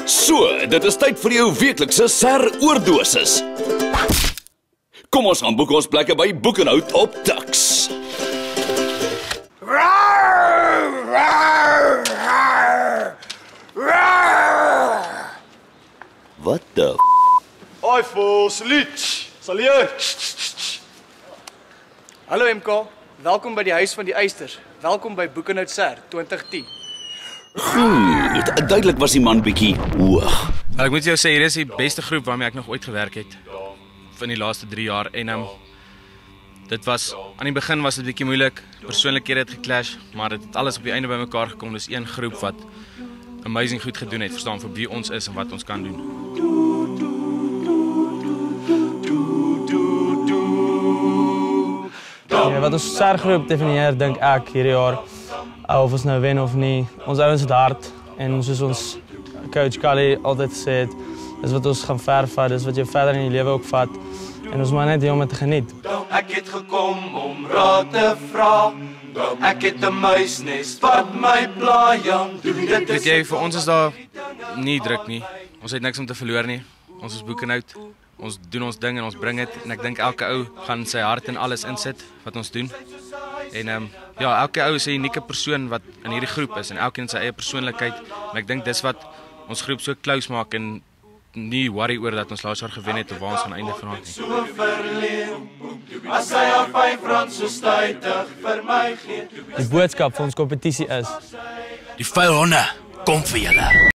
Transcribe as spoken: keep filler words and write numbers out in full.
So, dit is tyd vir jou weeklikse ser-oordosis. Kom ons gaan boek ons plekke by Boekenhout op Tuks. Wat the f***? Oi, vol, salut! Salut! Hallo M K, welkom by die huis van die Eisters. Welkom by Boekenhout Ser twintig tien. Goed, duidelik was die man bietjie hoog. Wel, ek moet jou sê, hier is die beste groep waarmee ek nog ooit gewerk het van die laaste drie jaar en um, dit was, aan die begin was dit bietjie moeilik, persoonlikhede het geclash, maar dit het alles op die einde by mekaar gekom. Dis een groep wat amazing goed gedoen het, verstaan vir wie ons is en wat ons kan doen. Ja, wat ons sergroep definieer, dink ek hierdie jaar, of ons nou wen of nie, ons ouens het hard en soos ons coach Kali altyd gesê het, dis wat ons gaan ver vat, dis wat jy verder in die lewe ook vat en ons maar net hier om het te geniet. Ek het gekom om raad te vra. Ek het 'n muisnes wat my pla, jong. Weet jy, vir ons is daar nie druk nie. Ons het niks om te verloor nie. Ons is Boekenhout. Ons doen ons ding en ons bring dit en ek dink elke ou gaan sy hart in alles insit wat ons doen. En um, ja, elke ou is 'n unieke persoon wat in hierdie groep is en elkeen het sy eie persoonlikheid. En ek dink dis wat ons groep so close maak en nie worry oor dat ons laas jaar gewen het of waar ons aan einde vanaand nie. So verleen, as hy al vyf rand so stytig vir my gee. Die boodskap vir ons kompetisie is: Die vuil honde, kom vir julle.